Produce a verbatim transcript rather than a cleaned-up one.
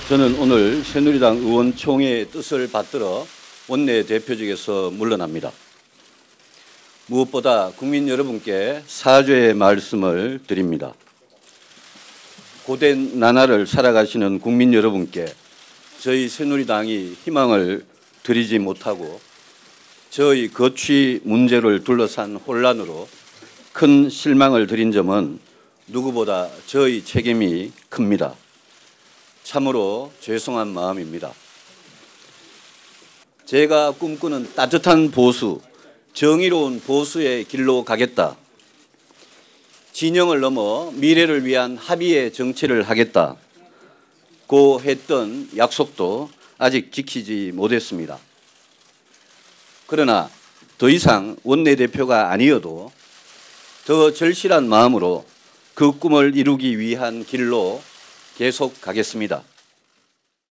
저는 오늘 새누리당 의원총회의 뜻을 받들어 원내대표직에서 물러납니다. 무엇보다 국민 여러분께 사죄의 말씀을 드립니다. 고된 나날을 살아가시는 국민 여러분께 저희 새누리당이 희망을 드리지 못하고 저희 거취 문제를 둘러싼 혼란으로 큰 실망을 드린 점은 누구보다 저희 책임이 큽니다. 참으로 죄송한 마음입니다. 제가 꿈꾸는 따뜻한 보수, 정의로운 보수의 길로 가겠다. 진영을 넘어 미래를 위한 합의의 정치를 하겠다. 고 했던 약속도 아직 지키지 못했습니다. 그러나 더 이상 원내대표가 아니어도 더 절실한 마음으로 그 꿈을 이루기 위한 길로 계속 가겠습니다.